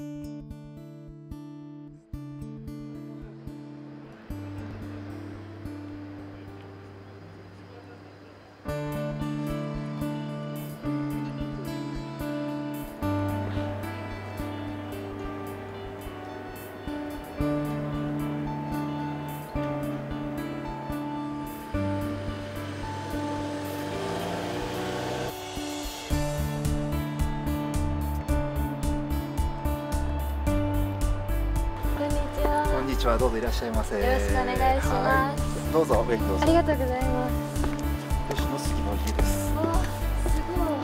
こんにちは、どうぞいらっしゃいませ。 よろしくお願いします。 どうぞ上にどうぞ。 ありがとうございます。 吉野杉の家です。 わ、す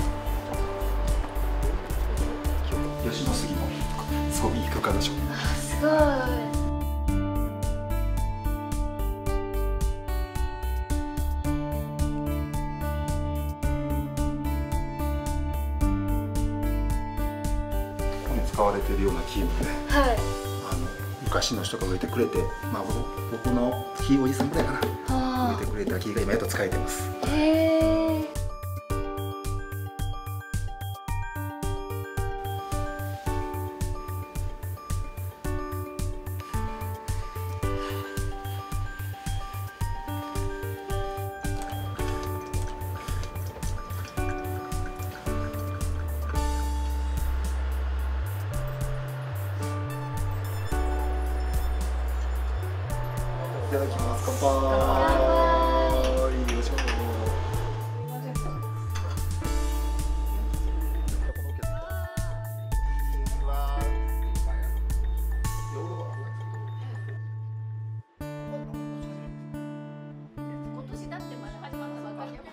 ごい。 吉野杉のすごいいい空間でしょ。 すごい。 ここに使われているような木もね。 はい。 昔の人が植えてくれて、まあ僕のひいおじさんぐらいかな、植えてくれた木が今やっと使えてます。 へえ。 いただきます。乾杯。よいしょ。 今年だってまだ始まったばかりよ。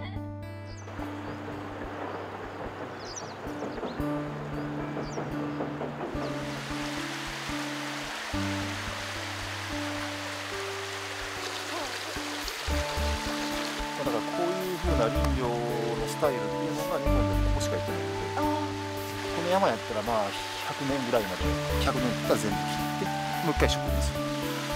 だからこういう風な林業のスタイルっていうのが日本でもここしかやってないので、この山やったらまあ100年ぐらいまで100年って全部切ってもう一回植林する。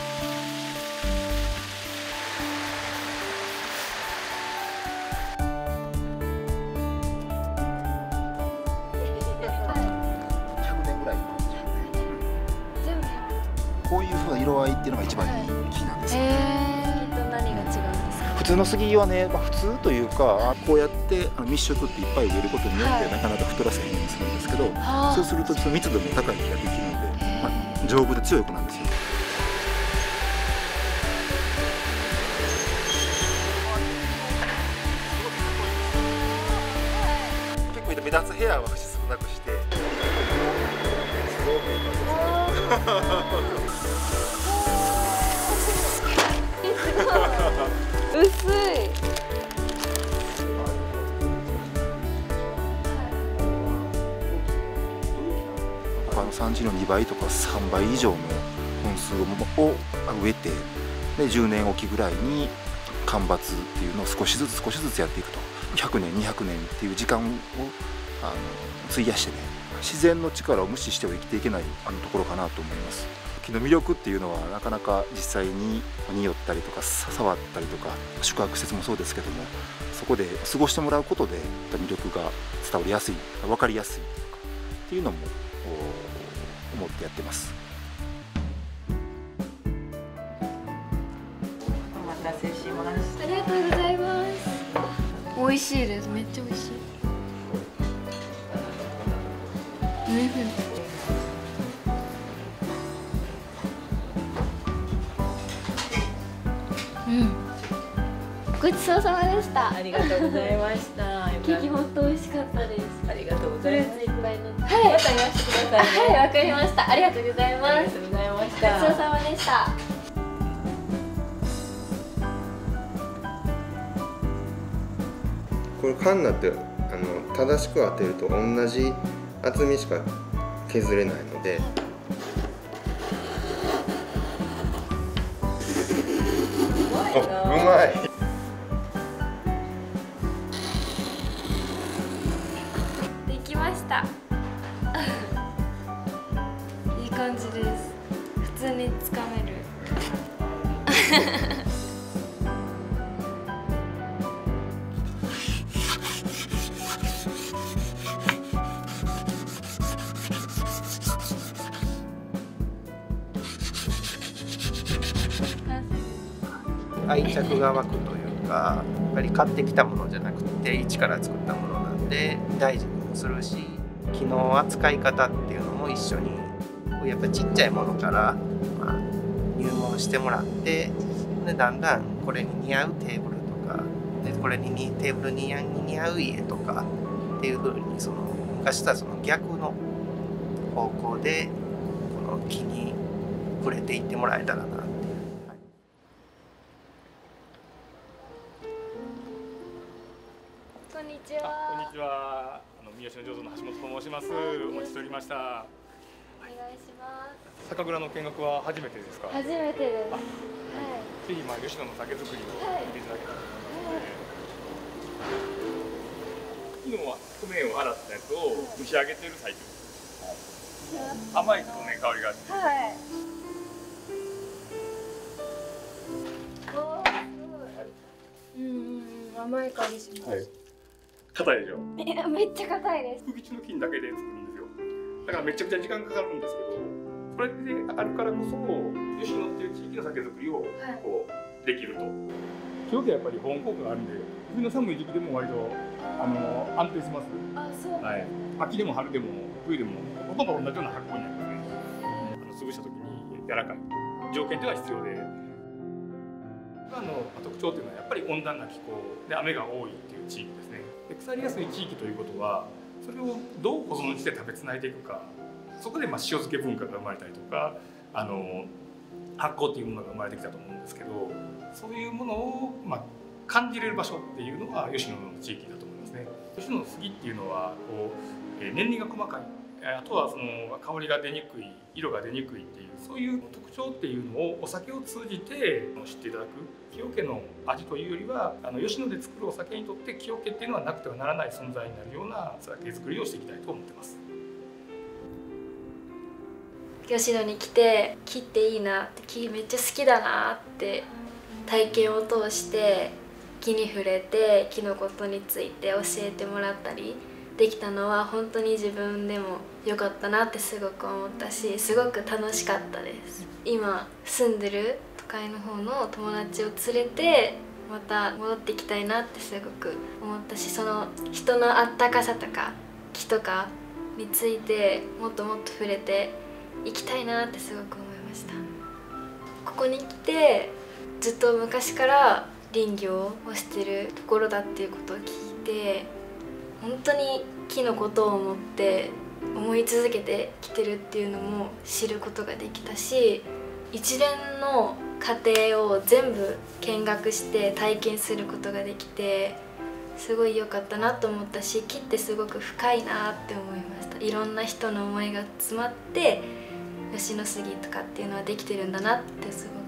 こういう風な色合いっていうのが一番いい木なんですよ。 何が違うんですか？ 普通の杉はね、普通というかこうやって密植っていっぱい植えることによってなかなか太らせへんようにするんですけど、そうすると密度も高い木ができるので、丈夫で強い子なんですよ。結構目立つヘアは少なくして。 薄い。 他の産地の2倍とか3倍以上の本数を植えて、で10年おきぐらいに間伐っていうのを少しずつやっていくと、100年200年っていう時間を費やしてね、自然の力を無視しては生きていけないところかなと思います。木の魅力っていうのはなかなか実際に匂ったりとか触ったりとか宿泊施設もそうですけども、そこで過ごしてもらうことで魅力が伝わりやすい、分かりやすいっていうのも思ってやってます。 お待たせします。 ありがとうございます。美味しいです。めっちゃ美味しい。ごちそうさまでした。 ありがとうございました。 ケーキ本当美味しかったです。 ありがとうごフざいます。 ルーツいっぱいのって。 またいらしてくださいね。 はい、わかりました。ありがとうございます。 ありがとうございましごちた。 そうさまでした。 これカンナって正しく当てると同じ厚みしか削れないので、うまい。 できました。いい感じです。普通につかめる。 愛着が湧くというか、やっぱり買ってきたものじゃなくて一から作ったものなんで大事にもするし、木の扱い方っていうのも一緒にやっぱちっちゃいものから、入門してもらって、でだんだんこれに似合うテーブルとかで、これにテーブルに似合う家とかっていう風に、その昔とはその逆の方向でこの木に触れていってもらえたらなっていう。 こんにちは。 こんにちは。三好の上手の橋本と申します。お待ちしておりました。 お願いします。 酒蔵の見学は初めてですか。 初めてです。はい。 ぜひ吉野の酒造りを見ていただけたらと思います。昨日は米を洗ったやつを蒸し上げている最中です。甘いとね、香りがして。 はい。おー、すごい。甘い香りします。 はい。硬いでしょ。 いや、めっちゃ硬いです。 吹き中の菌だけで作るんですよ。だからめちゃくちゃ時間かかるんですけど、それであるからこそ吉野っていう地域の酒造りをこうできると。今日ってやっぱり保温効果があるんで、冬の寒い時期でも割と安定します。 あ、そう。 はい。秋でも春でも冬でもほとんど同じような発酵になりますね。潰した時に柔らかい条件というのは必要で、特徴というのはやっぱり温暖な気候で雨が多いっていう地域ですね。で、腐りやすい地域ということは、それをどう保存して食べつないでいくか、そこで塩漬け文化が生まれたりとか、発酵っていうものが生まれてきたと思うんですけど、そういうものを感じれる場所っていうのは吉野の地域だと思いますね。吉野の杉っていうのは年輪が細かい、あとはその香りが出にくい、色が出にくいっていう、そういう特徴っていうのをお酒を通じて知っていただく。木桶の味というよりは、吉野で作るお酒にとって木桶っていうのはなくてはならない存在になるような酒造りをしていきたいと思ってます。 吉野に来て木っていいなって、木めっちゃ好きだなって体験を通して木に触れて木のことについて教えてもらったりできたのは本当に自分でも良かったなってすごく思ったし、すごく楽しかったです。今住んでる都会の方の友達を連れてまた戻ってきたいなってすごく思ったし、その人のあったかさとか木とかについてもっともっと触れて行きたいなってすごく思いました。ここに来てずっと昔から林業をしてるところだっていうことを聞いて、本当に木のことを思って思い続けてきてるっていうのも知ることができたし、一連の過程を全部見学して体験することができてすごい良かったなと思ったし、木ってすごく深いなって思いました。いろんな人の思いが詰まって吉野杉とかっていうのはできてるんだなってすごい